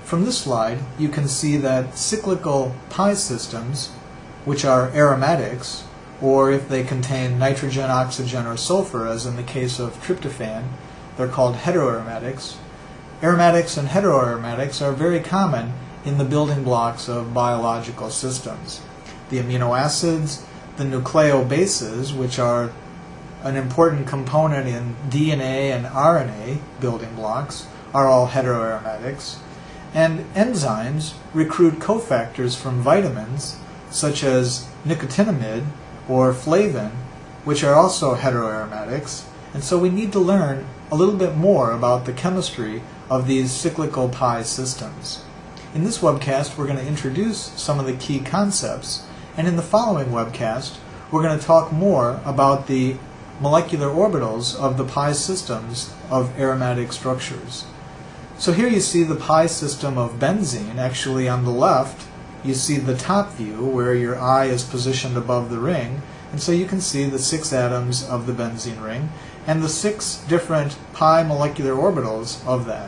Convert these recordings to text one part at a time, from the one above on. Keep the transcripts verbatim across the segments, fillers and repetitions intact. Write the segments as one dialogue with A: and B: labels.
A: From this slide, you can see that cyclical pi systems, which are aromatics, or if they contain nitrogen, oxygen, or sulfur, as in the case of tryptophan, they're called heteroaromatics. Aromatics and heteroaromatics are very common in the building blocks of biological systems. The amino acids, the nucleobases, which are an important component in D N A and R N A building blocks, are all heteroaromatics. And enzymes recruit cofactors from vitamins, such as nicotinamide or flavin, which are also heteroaromatics. And so we need to learn a little bit more about the chemistry of these cyclical pi systems. In this webcast, we're going to introduce some of the key concepts, and in the following webcast, we're going to talk more about the molecular orbitals of the pi systems of aromatic structures. So here you see the pi system of benzene. Actually, on the left, you see the top view where your eye is positioned above the ring, and so you can see the six atoms of the benzene ring and the six different pi molecular orbitals of that.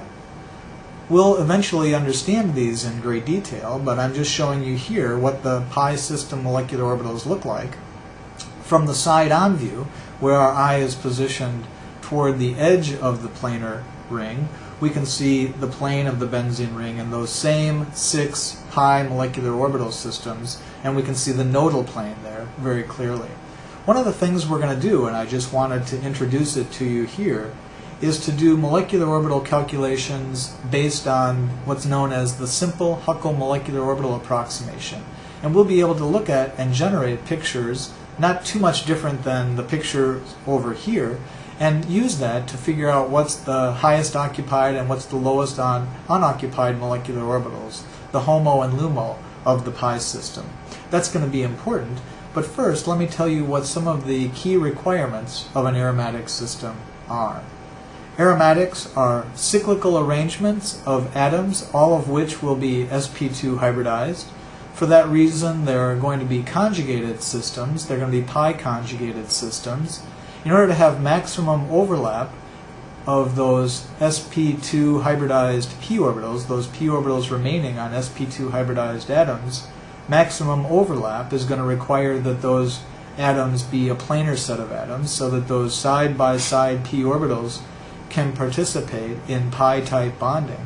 A: We'll eventually understand these in great detail, but I'm just showing you here what the pi system molecular orbitals look like. From the side-on view, where our eye is positioned toward the edge of the planar ring, we can see the plane of the benzene ring and those same six pi molecular orbital systems, and we can see the nodal plane there very clearly. One of the things we're going to do, and I just wanted to introduce it to you here, is to do molecular orbital calculations based on what's known as the simple Huckel molecular orbital approximation. And we'll be able to look at and generate pictures not too much different than the picture over here, and use that to figure out what's the highest occupied and what's the lowest on unoccupied molecular orbitals, the HOMO and LUMO of the pi system. That's going to be important, but first let me tell you what some of the key requirements of an aromatic system are. Aromatics are cyclical arrangements of atoms, all of which will be s p two hybridized. For that reason, there are going to be conjugated systems. They're going to be pi conjugated systems. In order to have maximum overlap of those s p two hybridized p orbitals, those p orbitals remaining on s p two hybridized atoms, maximum overlap is going to require that those atoms be a planar set of atoms, so that those side-by-side p orbitals can participate in pi-type bonding.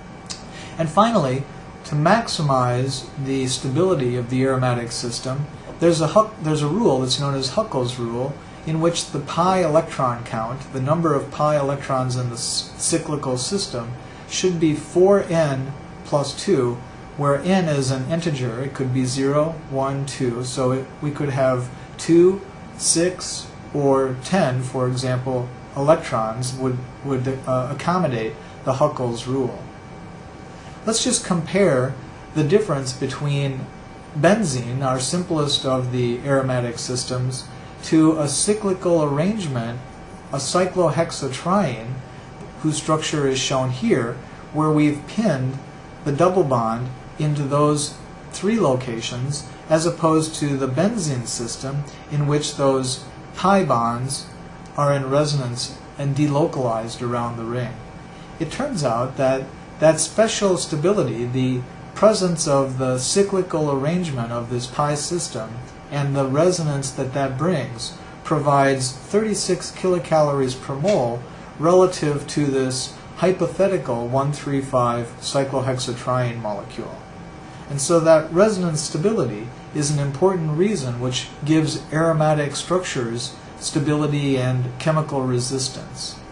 A: And finally, to maximize the stability of the aromatic system, there's a, Huck, there's a rule that's known as Huckel's rule, in which the pi electron count, the number of pi electrons in the cyclical system, should be four n plus two, where n is an integer. It could be zero, one, two, so it, we could have two, six, or ten, for example, electrons would, would uh, accommodate the Huckel's rule. Let's just compare the difference between benzene, our simplest of the aromatic systems, to a cyclical arrangement, a cyclohexatriene, whose structure is shown here, where we've pinned the double bond into those three locations, as opposed to the benzene system, in which those pi bonds are in resonance and delocalized around the ring. It turns out that that special stability, the presence of the cyclical arrangement of this pi system and the resonance that that brings, provides thirty-six kilocalories per mole relative to this hypothetical one thirty-five cyclohexatriene molecule. And so that resonance stability is an important reason which gives aromatic structures stability and chemical resistance.